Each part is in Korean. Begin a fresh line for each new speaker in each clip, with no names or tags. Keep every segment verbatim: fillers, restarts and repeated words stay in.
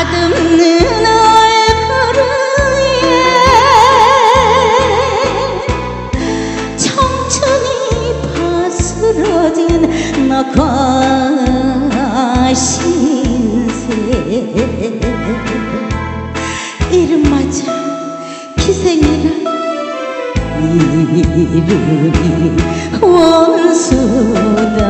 다듬는 얼굴에 청춘이 바스러진 낙화 신세 이름마저 기생이라 이름이 원수다.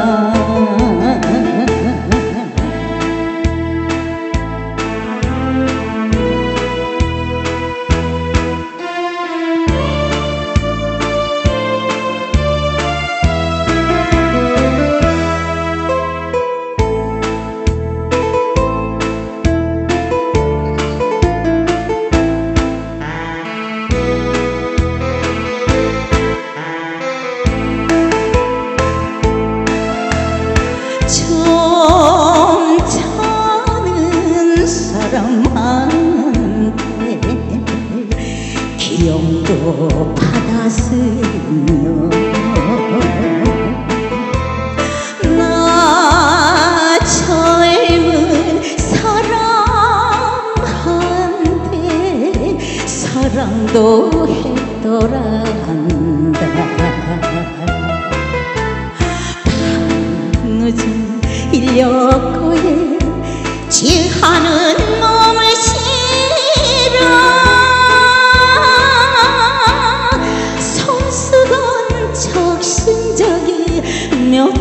점잖은 사람한테 기용도 받았으며 나 젊은 사람한테 사랑도 했더라 한다. 늦은 인력거에 취하는 몸을 실어 손수건 적신적이 몇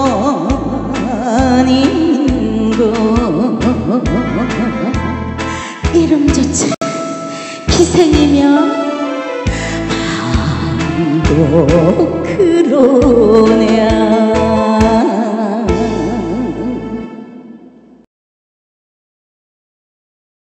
번인고 이름조차 기생이면 마음도 그러냐.